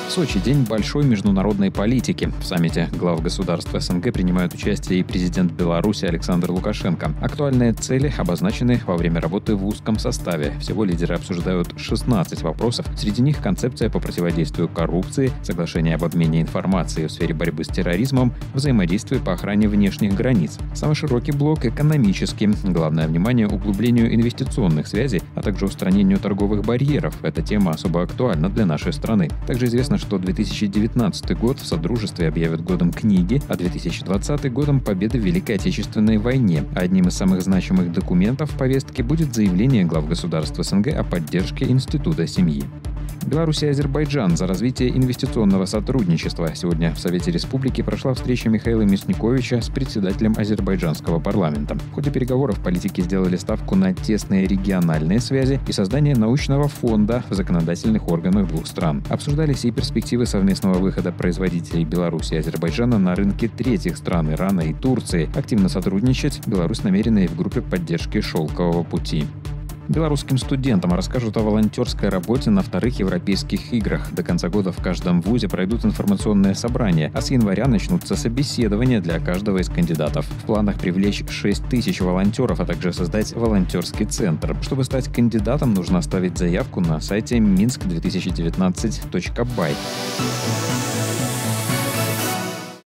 Сочи – день большой международной политики. В саммите глав государств СНГ принимают участие и президент Беларуси Александр Лукашенко. Актуальные цели обозначены во время работы в узком составе. Всего лидеры обсуждают 16 вопросов. Среди них концепция по противодействию коррупции, соглашение об обмене информацией в сфере борьбы с терроризмом, взаимодействие по охране внешних границ. Самый широкий блок – экономический. Главное внимание – углублению инвестиционных связей, а также устранению торговых барьеров. Эта тема особо актуальна для нашей страны. Также известно, что 2019 год в Содружестве объявят годом книги, а 2020 годом победы в Великой Отечественной войне. Одним из самых значимых документов в повестке будет заявление глав государств СНГ о поддержке Института семьи. Беларусь и Азербайджан за развитие инвестиционного сотрудничества. Сегодня в Совете Республики прошла встреча Михаила Мясниковича с председателем азербайджанского парламента. В ходе переговоров политики сделали ставку на тесные региональные связи и создание научного фонда в законодательных органах двух стран. Обсуждались и перспективы совместного выхода производителей Беларуси и Азербайджана на рынки третьих стран Ирана и Турции. Активно сотрудничать Беларусь намерена и в группе поддержки «Шелкового пути». Белорусским студентам расскажут о волонтерской работе на вторых европейских играх. До конца года в каждом вузе пройдут информационные собрания, а с января начнутся собеседования для каждого из кандидатов. В планах привлечь 6 тысяч волонтеров, а также создать волонтерский центр. Чтобы стать кандидатом, нужно оставить заявку на сайте minsk2019.by.